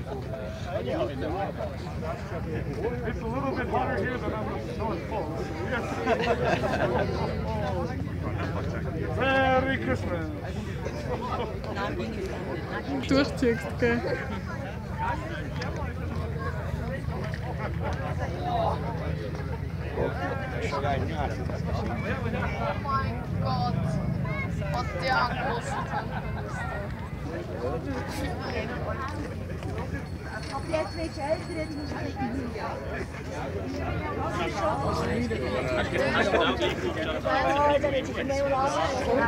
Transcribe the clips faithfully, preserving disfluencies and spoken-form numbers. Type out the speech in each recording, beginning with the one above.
It's a little bit hotter here than I'm going forward. Merry Christmas! Durchziehst, gell? Oh mein Gott, was der angekostet Jetzt wird es älter, jetzt muss ich nicht mehr. Ja, dann wird sich mehr lassen.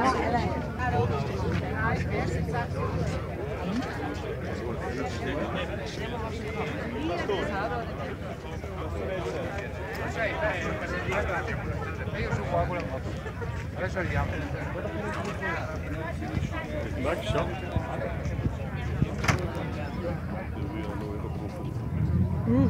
Uh.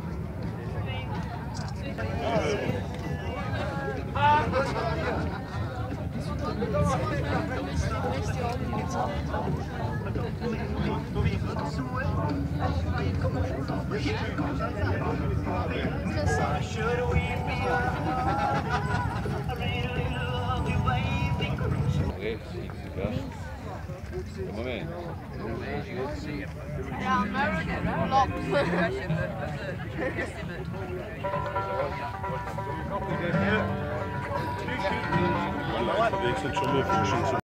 Moment. Ja, American Block. Unterwegs sind schon mehr Fischen.